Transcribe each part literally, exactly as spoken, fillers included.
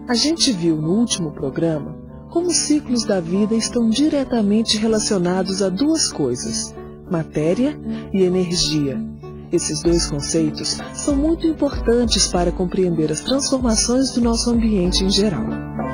A gente viu no último programa como os ciclos da vida estão diretamente relacionados a duas coisas, matéria e energia. Esses dois conceitos são muito importantes para compreender as transformações do nosso ambiente em geral.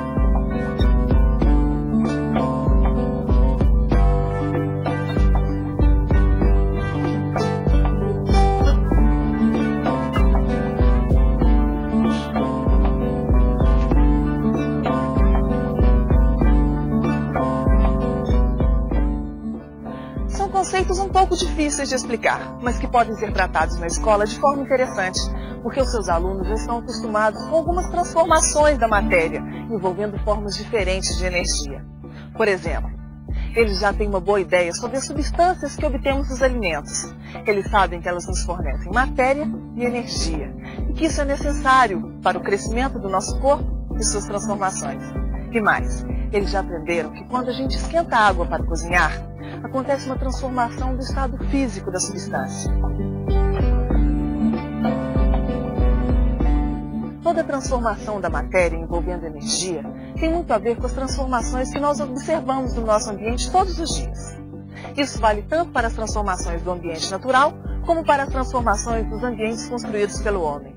Conceitos um pouco difíceis de explicar, mas que podem ser tratados na escola de forma interessante, porque os seus alunos já estão acostumados com algumas transformações da matéria, envolvendo formas diferentes de energia. Por exemplo, eles já têm uma boa ideia sobre as substâncias que obtemos dos alimentos. Eles sabem que elas nos fornecem matéria e energia, e que isso é necessário para o crescimento do nosso corpo e suas transformações. E mais, eles já aprenderam que quando a gente esquenta a água para cozinhar, acontece uma transformação do estado físico da substância. Toda transformação da matéria envolvendo energia tem muito a ver com as transformações que nós observamos no nosso ambiente todos os dias. Isso vale tanto para as transformações do ambiente natural, como para as transformações dos ambientes construídos pelo homem.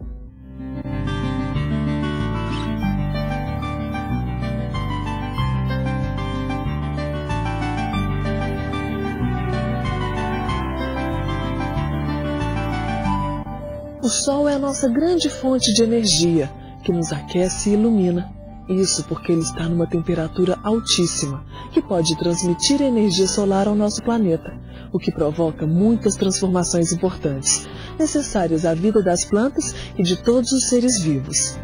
O Sol é a nossa grande fonte de energia, que nos aquece e ilumina. Isso porque ele está numa temperatura altíssima, que pode transmitir energia solar ao nosso planeta, o que provoca muitas transformações importantes, necessárias à vida das plantas e de todos os seres vivos.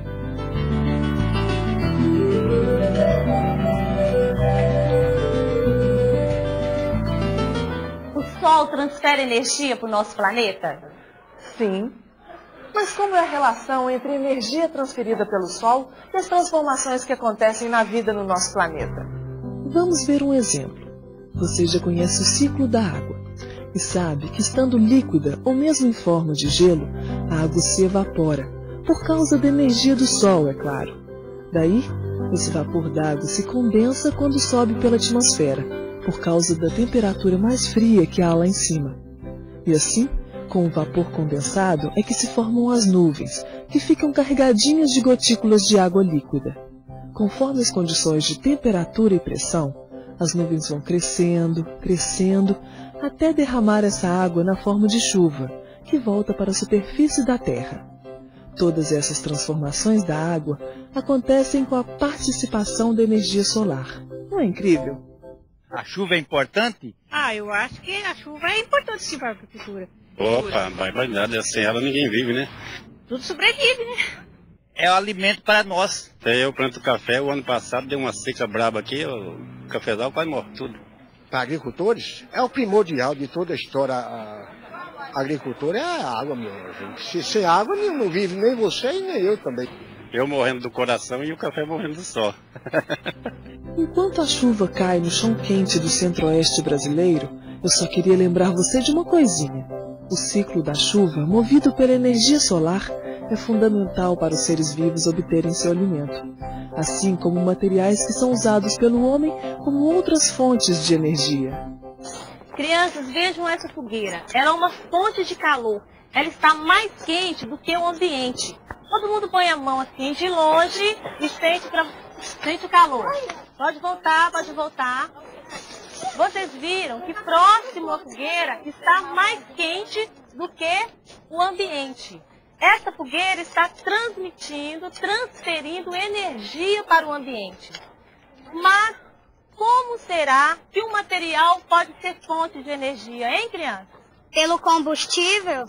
O Sol transfere energia para o nosso planeta? Sim. Mas como é a relação entre a energia transferida pelo Sol e as transformações que acontecem na vida no nosso planeta? Vamos ver um exemplo. Você já conhece o ciclo da água e sabe que, estando líquida ou mesmo em forma de gelo, a água se evapora, por causa da energia do Sol, é claro. Daí, esse vapor d'água se condensa quando sobe pela atmosfera, por causa da temperatura mais fria que há lá em cima. E assim, com o vapor condensado é que se formam as nuvens, que ficam carregadinhas de gotículas de água líquida. Conforme as condições de temperatura e pressão, as nuvens vão crescendo, crescendo, até derramar essa água na forma de chuva, que volta para a superfície da Terra. Todas essas transformações da água acontecem com a participação da energia solar. Não é incrível? A chuva é importante? Ah, eu acho que a chuva é importante sim para a agricultura. Opa, vai vai nada, sem ela ninguém vive, né? Tudo sobrevive, né? É o alimento para nós. Até eu planto café, o ano passado deu uma seca braba aqui, o cafezal quase morre tudo. Para agricultores, é o primordial de toda a história. A agricultura é a água, meu gente. Se, sem água não vive nem você e nem eu também. Eu morrendo do coração e o café morrendo do sol. Enquanto a chuva cai no chão quente do centro-oeste brasileiro, eu só queria lembrar você de uma coisinha. O ciclo da chuva, movido pela energia solar, é fundamental para os seres vivos obterem seu alimento, assim como materiais que são usados pelo homem como outras fontes de energia. Crianças, vejam essa fogueira. Ela é uma fonte de calor. Ela está mais quente do que o ambiente. Todo mundo põe a mão assim de longe e sente, pra, sente o calor. Pode voltar, pode voltar. Vocês viram que próximo à fogueira está mais quente do que o ambiente. Essa fogueira está transmitindo, transferindo energia para o ambiente. Mas como será que um material pode ser fonte de energia, hein, criança? Pelo combustível?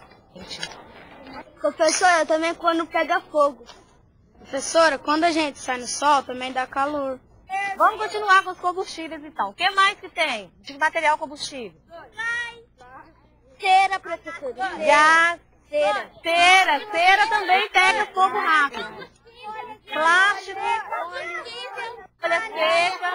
Professora, também quando pega fogo. Professora, quando a gente sai no sol, também dá calor. Vamos continuar com os combustíveis, então. O que mais que tem de material combustível? Cera, professora. Gás. Cera. Cera. Cera também pega fogo rápido. Plástico. Folha seca.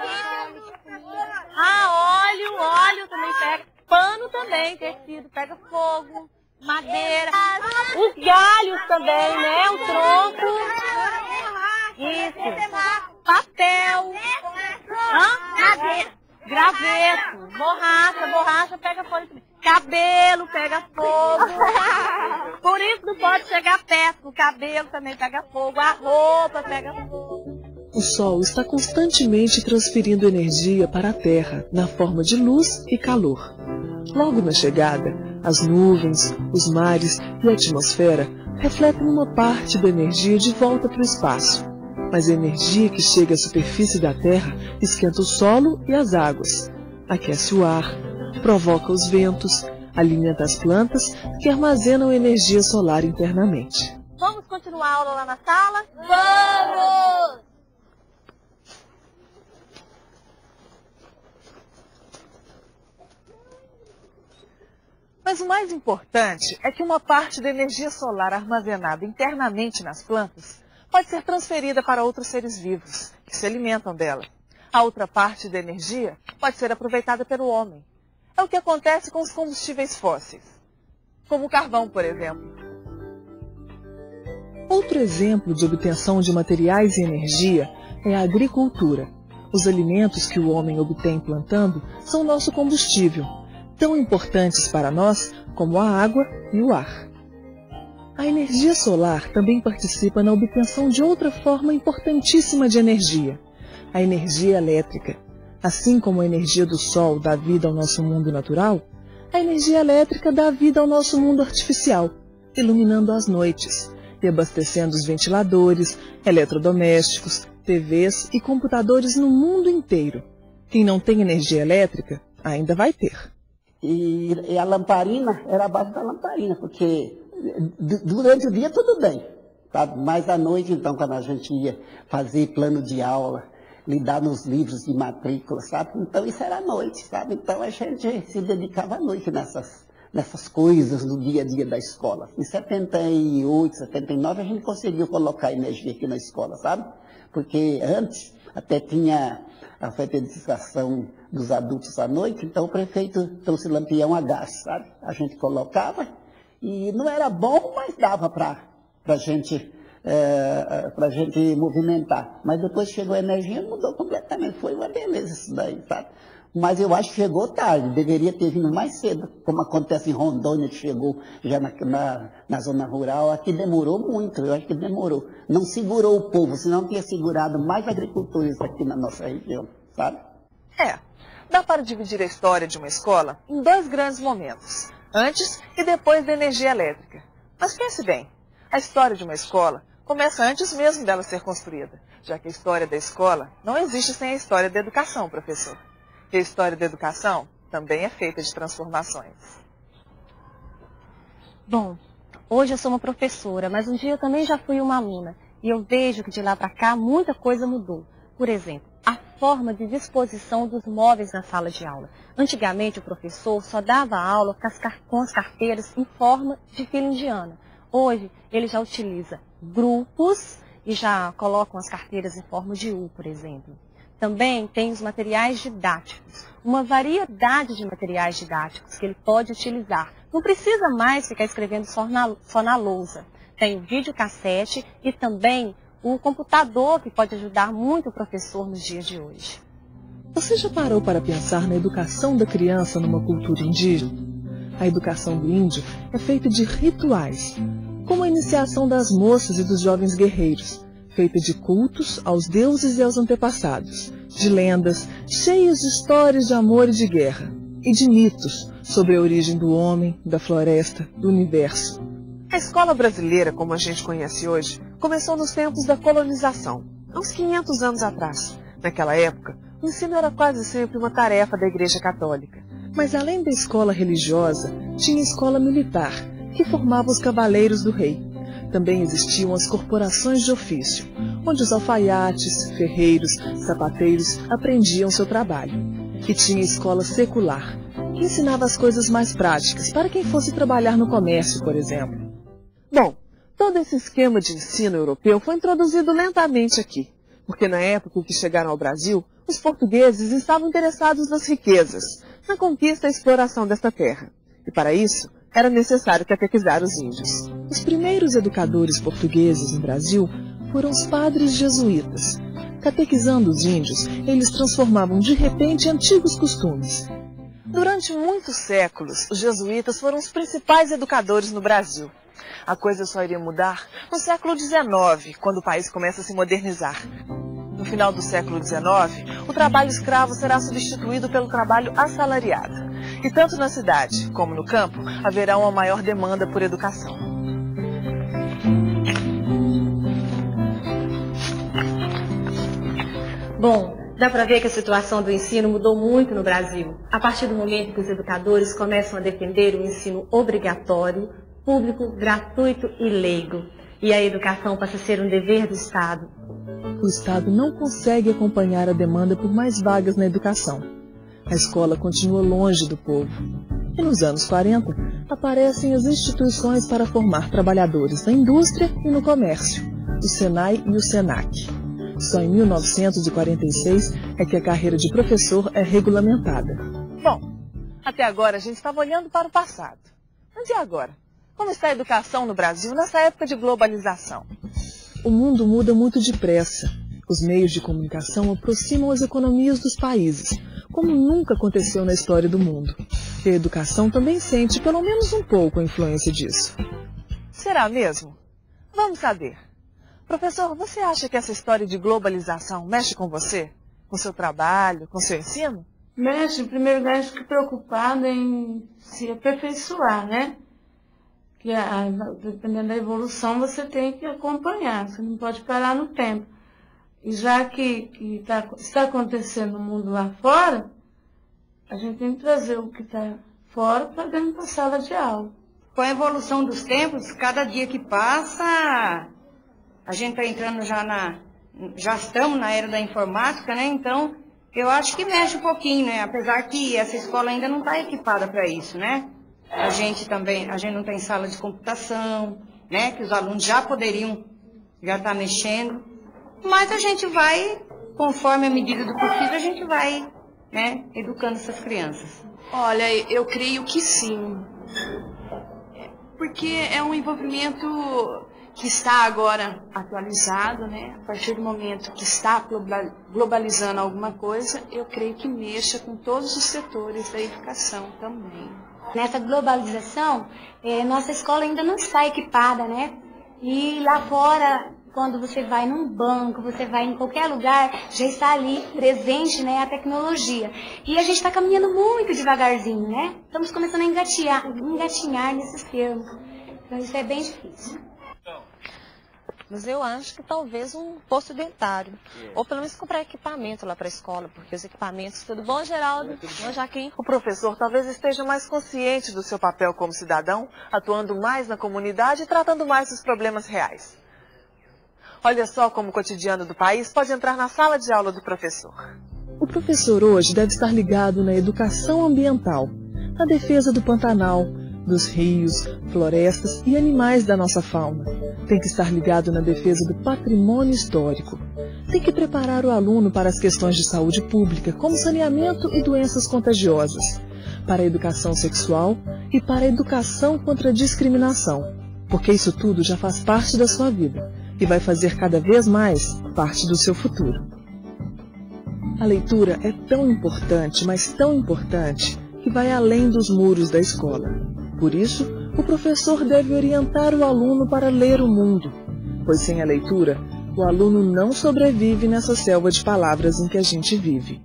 Ah, óleo. Óleo também pega. Pano também, tecido, pega fogo. Madeira. Os galhos também, né? O tronco. Isso. Papel. Hã? Graveto. Borracha. Borracha pega fogo. Cabelo pega fogo. Por isso não pode chegar perto. O cabelo também pega fogo. A roupa pega fogo. O Sol está constantemente transferindo energia para a Terra, na forma de luz e calor. Logo na chegada, as nuvens, os mares e a atmosfera refletem uma parte da energia de volta para o espaço. Mas a energia que chega à superfície da Terra esquenta o solo e as águas, aquece o ar, provoca os ventos, alimenta as plantas que armazenam energia solar internamente. Vamos continuar a aula lá na sala? Vamos! Mas o mais importante é que uma parte da energia solar armazenada internamente nas plantas pode ser transferida para outros seres vivos, que se alimentam dela. A outra parte da energia pode ser aproveitada pelo homem. É o que acontece com os combustíveis fósseis, como o carvão, por exemplo. Outro exemplo de obtenção de materiais e energia é a agricultura. Os alimentos que o homem obtém plantando são nosso combustível, tão importantes para nós como a água e o ar. A energia solar também participa na obtenção de outra forma importantíssima de energia, a energia elétrica. Assim como a energia do Sol dá vida ao nosso mundo natural, a energia elétrica dá vida ao nosso mundo artificial, iluminando as noites e abastecendo os ventiladores, eletrodomésticos, T Vs e computadores no mundo inteiro. Quem não tem energia elétrica ainda vai ter. E, e a lamparina era a base da lamparina, porque durante o dia tudo bem, sabe? Mas à noite, então, quando a gente ia fazer plano de aula, lidar nos livros de matrícula, sabe? Então isso era à noite, sabe? Então a gente se dedicava à noite nessas, nessas coisas do dia a dia da escola. Em setenta e oito, setenta e nove a gente conseguiu colocar energia aqui na escola, sabe? Porque antes até tinha a alfabetização dos adultos à noite, então o prefeito trouxe lampião a gás, sabe? A gente colocava e não era bom, mas dava para a gente, é, pra gente movimentar. Mas depois chegou a energia, mudou completamente, foi uma beleza isso daí, sabe? Mas eu acho que chegou tarde, deveria ter vindo mais cedo, como acontece em Rondônia, que chegou já na, na, na zona rural. Aqui demorou muito, eu acho que demorou. Não segurou o povo, senão tinha segurado mais agricultores aqui na nossa região, sabe? É, dá para dividir a história de uma escola em dois grandes momentos, antes e depois da energia elétrica. Mas pense bem, a história de uma escola começa antes mesmo dela ser construída, já que a história da escola não existe sem a história da educação, professor. E a história da educação também é feita de transformações. Bom, hoje eu sou uma professora, mas um dia eu também já fui uma aluna. E eu vejo que de lá para cá muita coisa mudou. Por exemplo, a forma de disposição dos móveis na sala de aula. Antigamente o professor só dava aula com as, car com as carteiras em forma de fila indiana. Hoje ele já utiliza grupos e já colocam as carteiras em forma de U, por exemplo. Também tem os materiais didáticos, uma variedade de materiais didáticos que ele pode utilizar. Não precisa mais ficar escrevendo só na, só na lousa. Tem o videocassete e também o computador, que pode ajudar muito o professor nos dias de hoje. Você já parou para pensar na educação da criança numa cultura indígena? A educação do índio é feita de rituais, como a iniciação das moças e dos jovens guerreiros, feita de cultos aos deuses e aos antepassados, de lendas cheias de histórias de amor e de guerra, e de mitos sobre a origem do homem, da floresta, do universo. A escola brasileira, como a gente conhece hoje, começou nos tempos da colonização, há uns quinhentos anos atrás. Naquela época, o ensino era quase sempre uma tarefa da Igreja Católica. Mas além da escola religiosa, tinha a escola militar, que formava os cavaleiros do rei. Também existiam as corporações de ofício, onde os alfaiates, ferreiros, sapateiros aprendiam seu trabalho. E tinha a escola secular, que ensinava as coisas mais práticas para quem fosse trabalhar no comércio, por exemplo. Bom, todo esse esquema de ensino europeu foi introduzido lentamente aqui, porque na época em que chegaram ao Brasil, os portugueses estavam interessados nas riquezas, na conquista e exploração desta terra. E para isso, era necessário catequizar os índios. Os primeiros educadores portugueses no Brasil foram os padres jesuítas. Catequizando os índios, eles transformavam de repente antigos costumes. Durante muitos séculos, os jesuítas foram os principais educadores no Brasil. A coisa só iria mudar no século dezenove, quando o país começa a se modernizar. No final do século dezenove, o trabalho escravo será substituído pelo trabalho assalariado. E tanto na cidade como no campo, haverá uma maior demanda por educação. Bom, dá para ver que a situação do ensino mudou muito no Brasil. A partir do momento que os educadores começam a defender o ensino obrigatório, público, gratuito e leigo. E a educação passa a ser um dever do Estado. O Estado não consegue acompanhar a demanda por mais vagas na educação. A escola continua longe do povo. E nos anos quarenta, aparecem as instituições para formar trabalhadores na indústria e no comércio, o Senai e o Senac. Só em mil novecentos e quarenta e seis é que a carreira de professor é regulamentada. Bom, até agora a gente estava olhando para o passado. Mas e agora? Como está a educação no Brasil nessa época de globalização? O mundo muda muito depressa. Os meios de comunicação aproximam as economias dos países, como nunca aconteceu na história do mundo. E a educação também sente pelo menos um pouco a influência disso. Será mesmo? Vamos saber. Professor, você acha que essa história de globalização mexe com você? Com seu trabalho, com seu ensino? Mexe, em primeiro lugar, acho que preocupado em se aperfeiçoar, né? Que a, dependendo da evolução, você tem que acompanhar, você não pode parar no tempo. E já que, que tá, está acontecendo no mundo lá fora, a gente tem que trazer o que está fora para dentro da sala de aula. Com a evolução dos tempos, cada dia que passa, a gente está entrando já na... já estamos na era da informática, né? Então, eu acho que mexe um pouquinho, né? Apesar que essa escola ainda não está equipada para isso, né? A gente também, a gente não tem sala de computação, né? Que os alunos já poderiam já estar mexendo. Mas a gente vai, conforme a medida do possível, a gente vai, né, educando essas crianças. Olha, eu creio que sim. Porque é um envolvimento que está agora atualizado, né? A partir do momento que está globalizando alguma coisa, eu creio que mexa com todos os setores da educação também. Nessa globalização, é, nossa escola ainda não está equipada, né? E lá fora, quando você vai num banco, você vai em qualquer lugar, já está ali presente, né, a tecnologia. E a gente está caminhando muito devagarzinho, né? Estamos começando a engatinhar, engatinhar nesses termos. Então isso é bem difícil. Mas eu acho que talvez um posto dentário. É. Ou pelo menos comprar equipamento lá para a escola, porque os equipamentos... Tudo bom, Geraldo? Tudo bom, Jaquim? O professor talvez esteja mais consciente do seu papel como cidadão, atuando mais na comunidade e tratando mais dos problemas reais. Olha só como o cotidiano do país pode entrar na sala de aula do professor. O professor hoje deve estar ligado na educação ambiental, na defesa do Pantanal, dos rios, florestas e animais da nossa fauna. Tem que estar ligado na defesa do patrimônio histórico. Tem que preparar o aluno para as questões de saúde pública, como saneamento e doenças contagiosas, para a educação sexual e para a educação contra a discriminação, porque isso tudo já faz parte da sua vida e vai fazer cada vez mais parte do seu futuro. A leitura é tão importante, mas tão importante, que vai além dos muros da escola. Por isso, o professor deve orientar o aluno para ler o mundo, pois sem a leitura, o aluno não sobrevive nessa selva de palavras em que a gente vive.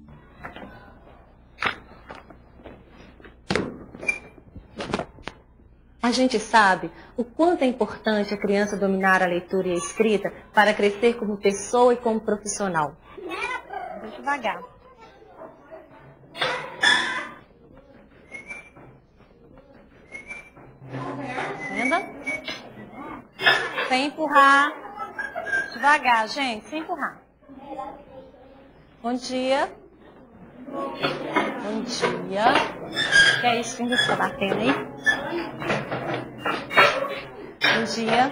A gente sabe o quanto é importante a criança dominar a leitura e a escrita para crescer como pessoa e como profissional. Vou devagar. Entenda? Sem empurrar. Devagar, gente, sem empurrar. Bom dia. Bom dia. Que é isso? Quem que está batendo aí? Bom dia.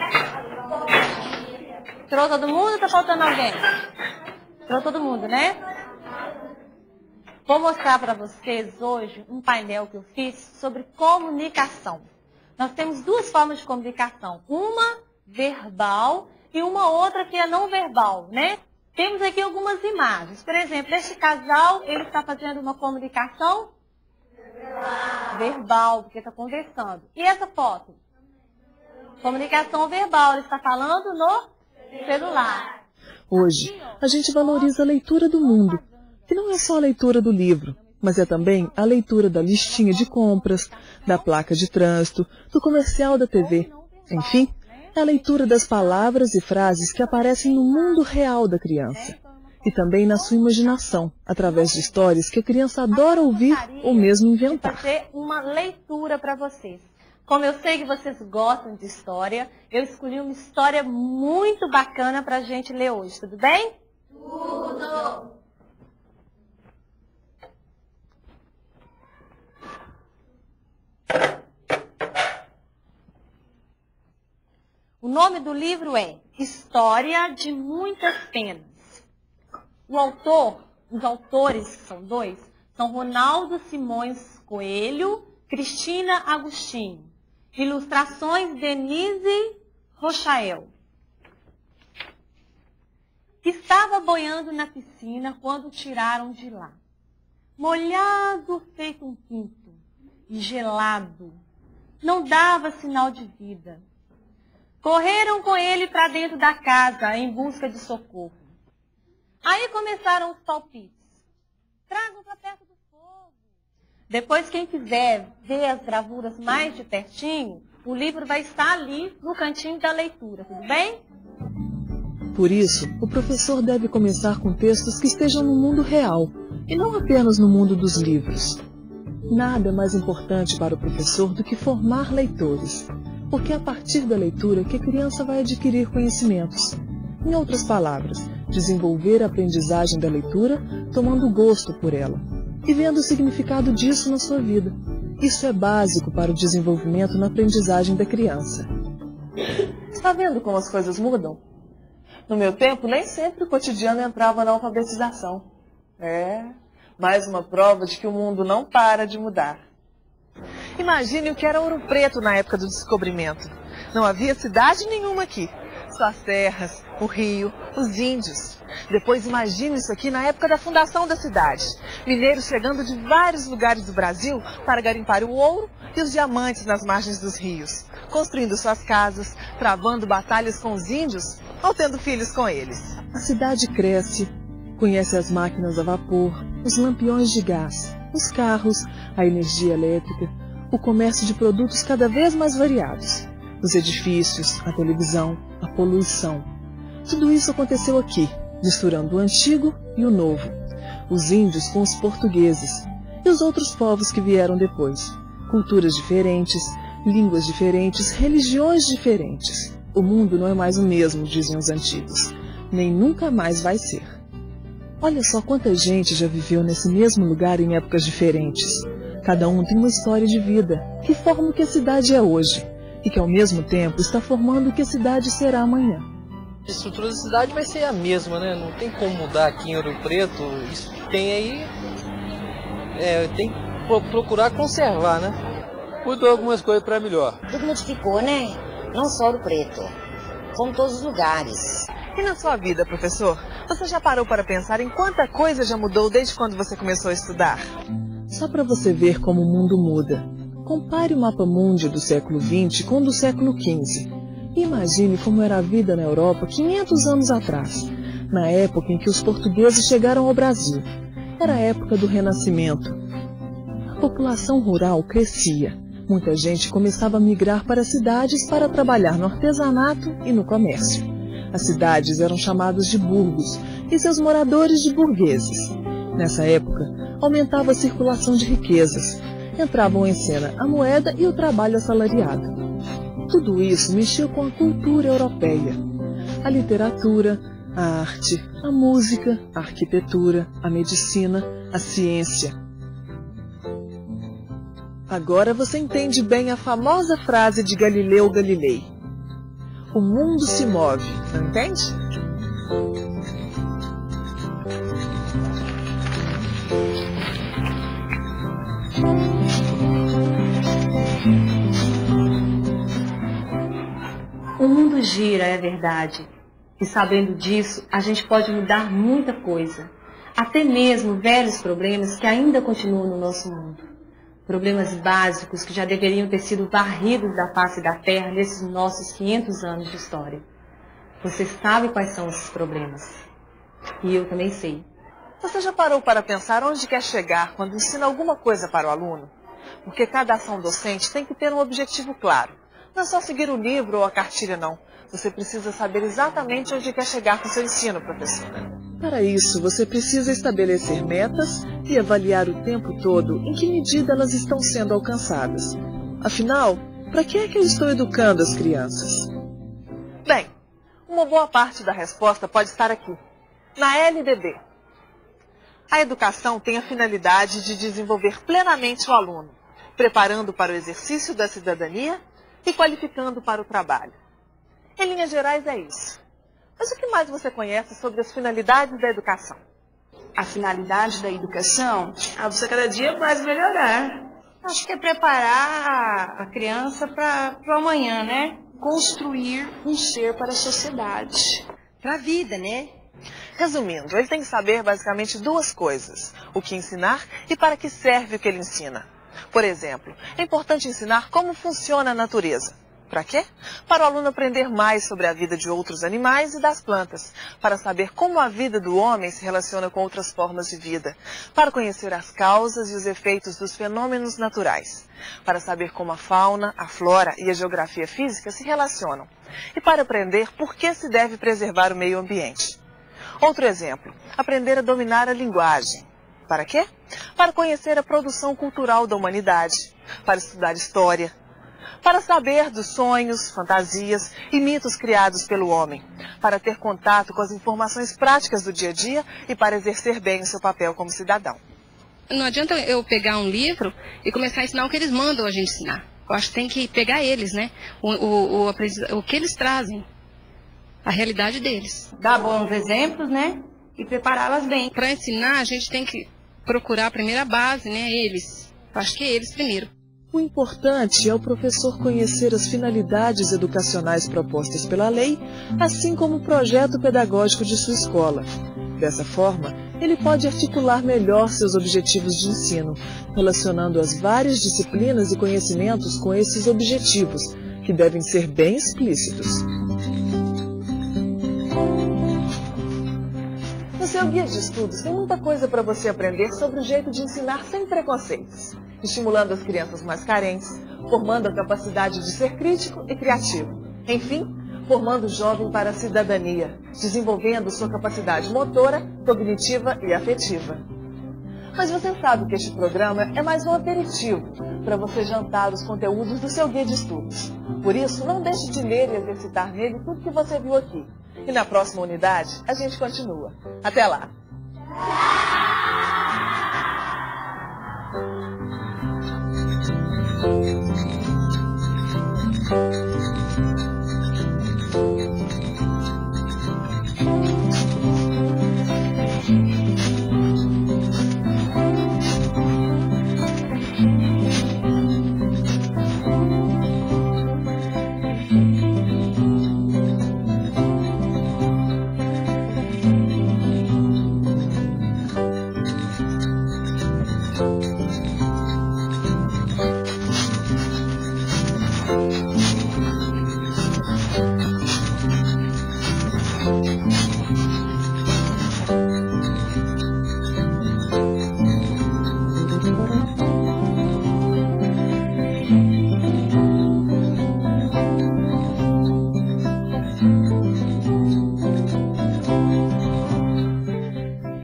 Entrou todo mundo ou tá faltando alguém? Entrou todo mundo, né? Vou mostrar para vocês hoje um painel que eu fiz sobre comunicação. Nós temos duas formas de comunicação. Uma verbal e uma outra que é não verbal, né? Temos aqui algumas imagens. Por exemplo, este casal, ele está fazendo uma comunicação verbal, verbal porque está conversando. E essa foto? Comunicação verbal, ele está falando no celular. Hoje, a gente valoriza a leitura do mundo, que não é só a leitura do livro, mas é também a leitura da listinha de compras, da placa de trânsito, do comercial da T V. Enfim, é a leitura das palavras e frases que aparecem no mundo real da criança. E também na sua imaginação, através de histórias que a criança adora ouvir ou mesmo inventar. Vou fazer uma leitura para vocês. Como eu sei que vocês gostam de história, eu escolhi uma história muito bacana para a gente ler hoje, tudo bem? Tudo! O nome do livro é História de Muitas Penas. O autor, os autores, que são dois, são Ronaldo Simões Coelho, Cristina Agostinho. Ilustrações Denise Rochael. Estava boiando na piscina quando o tiraram de lá. Molhado feito um pinto e gelado. Não dava sinal de vida. Correram com ele para dentro da casa em busca de socorro. Aí começaram os palpites. Tragam para perto do fogo. Depois, quem quiser ver as gravuras mais de pertinho, o livro vai estar ali no cantinho da leitura, tudo bem? Por isso, o professor deve começar com textos que estejam no mundo real, e não apenas no mundo dos livros. Nada é mais importante para o professor do que formar leitores, porque é a partir da leitura que a criança vai adquirir conhecimentos. Em outras palavras, desenvolver a aprendizagem da leitura tomando gosto por ela e vendo o significado disso na sua vida. Isso é básico para o desenvolvimento na aprendizagem da criança. Está vendo como as coisas mudam? No meu tempo, nem sempre o cotidiano entrava na alfabetização. É, mais uma prova de que o mundo não para de mudar. Imagine o que era Ouro Preto na época do descobrimento. Não havia cidade nenhuma aqui. Só as terras, o rio, os índios. Depois imagine isso aqui na época da fundação da cidade. Mineiros chegando de vários lugares do Brasil para garimpar o ouro e os diamantes nas margens dos rios. Construindo suas casas, travando batalhas com os índios ou tendo filhos com eles. A cidade cresce, conhece as máquinas a vapor, os lampiões de gás, os carros, a energia elétrica, o comércio de produtos cada vez mais variados, os edifícios, a televisão, a poluição. Tudo isso aconteceu aqui, misturando o antigo e o novo, os índios com os portugueses e os outros povos que vieram depois. Culturas diferentes, línguas diferentes, religiões diferentes. O mundo não é mais o mesmo, dizem os antigos, nem nunca mais vai ser. Olha só quanta gente já viveu nesse mesmo lugar em épocas diferentes. Cada um tem uma história de vida que forma o que a cidade é hoje e que ao mesmo tempo está formando o que a cidade será amanhã. A estrutura da cidade vai ser a mesma, né? Não tem como mudar aqui em Ouro Preto. Isso que tem aí, é, tem que procurar conservar, né? Mudou algumas coisas para melhor. Tudo modificou, né? Não só Ouro Preto, como todos os lugares. E na sua vida, professor, você já parou para pensar em quanta coisa já mudou desde quando você começou a estudar? Só para você ver como o mundo muda. Compare o mapa mundi do século vinte com o do século quinze. E imagine como era a vida na Europa quinhentos anos atrás, na época em que os portugueses chegaram ao Brasil. Era a época do Renascimento. A população rural crescia. Muita gente começava a migrar para as cidades para trabalhar no artesanato e no comércio. As cidades eram chamadas de burgos e seus moradores de burgueses. Nessa época, aumentava a circulação de riquezas. Entravam em cena a moeda e o trabalho assalariado. Tudo isso mexeu com a cultura europeia. A literatura, a arte, a música, a arquitetura, a medicina, a ciência. Agora você entende bem a famosa frase de Galileu Galilei. O mundo se move, não entende? O mundo gira, é verdade, E sabendo disso, a gente pode mudar muita coisa. Até mesmo velhos problemas que ainda continuam no nosso mundo. Problemas básicos que já deveriam ter sido varridos da face da terra nesses nossos quinhentos anos de história. Você sabe quais são esses problemas. E eu também sei. Você já parou para pensar onde quer chegar quando ensina alguma coisa para o aluno? Porque cada ação docente tem que ter um objetivo claro. Não é só seguir o livro ou a cartilha, não. Você precisa saber exatamente onde quer chegar com seu ensino, professora. Para isso, você precisa estabelecer metas e avaliar o tempo todo em que medida elas estão sendo alcançadas. Afinal, para que é que eu estou educando as crianças? Bem, uma boa parte da resposta pode estar aqui, na L D B. A educação tem a finalidade de desenvolver plenamente o aluno, preparando para o exercício da cidadania e qualificando para o trabalho. Em linhas gerais é isso. Mas o que mais você conhece sobre as finalidades da educação? A finalidade da educação? Ah, você cada dia mais melhorar. Acho que é preparar a criança para o amanhã, né? Construir um ser para a sociedade. Para a vida, né? Resumindo, ele tem que saber basicamente duas coisas. O que ensinar e para que serve o que ele ensina. Por exemplo, é importante ensinar como funciona a natureza. Para quê? Para o aluno aprender mais sobre a vida de outros animais e das plantas, para saber como a vida do homem se relaciona com outras formas de vida, para conhecer as causas e os efeitos dos fenômenos naturais, para saber como a fauna, a flora e a geografia física se relacionam, e para aprender por que se deve preservar o meio ambiente. Outro exemplo, aprender a dominar a linguagem. Para quê? Para conhecer a produção cultural da humanidade, para estudar história, para saber dos sonhos, fantasias e mitos criados pelo homem, para ter contato com as informações práticas do dia a dia e para exercer bem o seu papel como cidadão. Não adianta eu pegar um livro e começar a ensinar o que eles mandam a gente ensinar. Eu acho que tem que pegar eles, né? O, o, o, o que eles trazem, a realidade deles. Dar bons exemplos, né? E prepará-las bem. Para ensinar, a gente tem que procurar a primeira base, né? Eles. Eu acho que é eles primeiro. O importante é o professor conhecer as finalidades educacionais propostas pela lei, assim como o projeto pedagógico de sua escola. Dessa forma, ele pode articular melhor seus objetivos de ensino, relacionando as várias disciplinas e conhecimentos com esses objetivos, que devem ser bem explícitos. No seu guia de estudos tem muita coisa para você aprender sobre o jeito de ensinar sem preconceitos, estimulando as crianças mais carentes, formando a capacidade de ser crítico e criativo. Enfim, formando o jovem para a cidadania, desenvolvendo sua capacidade motora, cognitiva e afetiva. Mas você sabe que este programa é mais um aperitivo para você jantar os conteúdos do seu guia de estudos. Por isso, não deixe de ler e exercitar nele tudo que você viu aqui. E na próxima unidade, a gente continua. Até lá! Thank you.